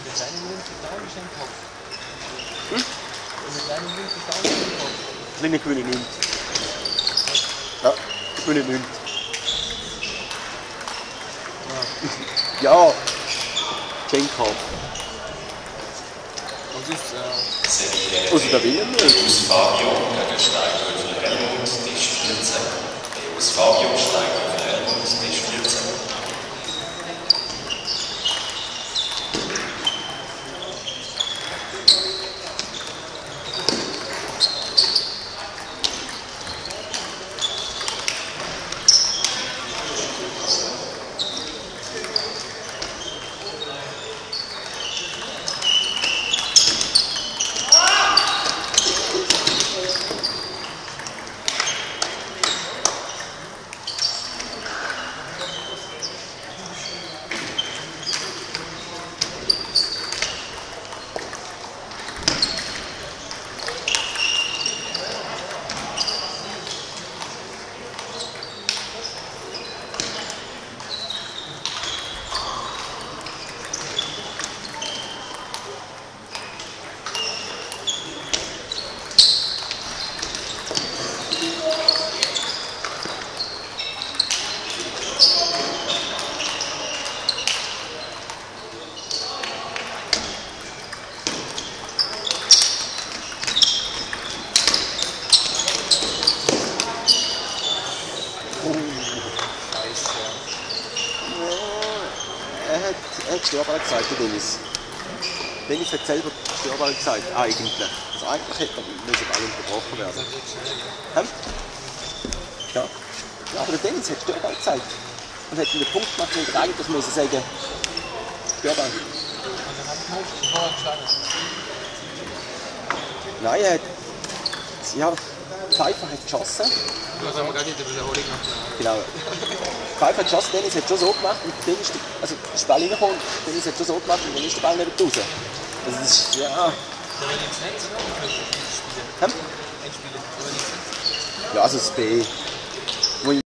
Der kleine Mund ist auch nicht im Kopf. Der kleine Mund ist auch nicht im Kopf. Kleine König nimmt. Ja, König nimmt. Ja. Schenker. Was ist Also der Willen nicht. Deus Fabio gegen Steinhöfel Helmut, Tisch 14. Deus Fabio Steinhöfel Helmut, Tisch 14. Er hat Störball gesagt, der Dennis. Dennis hat selber Störball gesagt, eigentlich. Also eigentlich hätte der Ball unterbrochen werden. Ja. Ja, aber der Dennis hat Störball gesagt. Und hat einen Punkt gemacht, und eigentlich müssen sagen, Störball. Nein, er hat... Ja, Pfeiffer hat geschossen. Das haben wir gerade in der Wiederholung noch. Genau. Pfeiffer hat geschossen, Dennis hat schon so gemacht und dann ist der Ball reingekommen, Dennis hat schon so gemacht und dann ist der Ball nicht raus. Also das ist, ja... Der will ins Netz, oder? Ein Spieler. Ja, also das B.